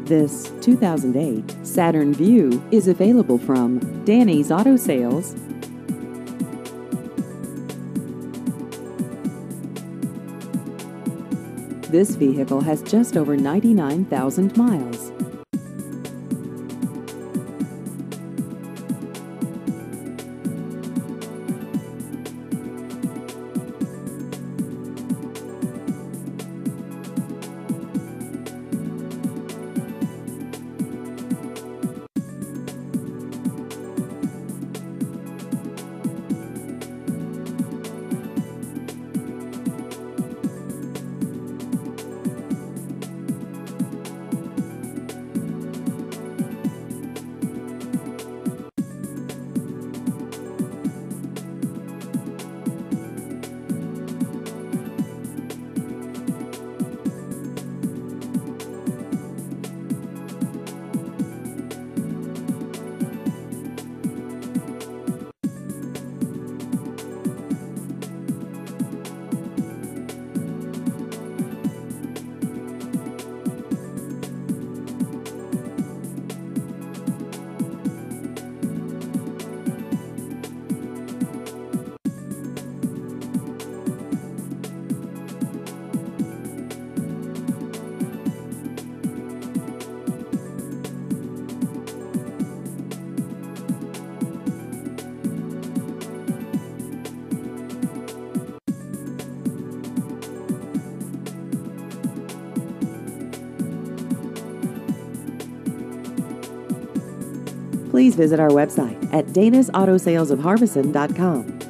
This 2008 Saturn VUE is available from Danny's Auto Sales. This vehicle has just over 99,000 miles. Please visit our website at danasautosalesofharbison.com.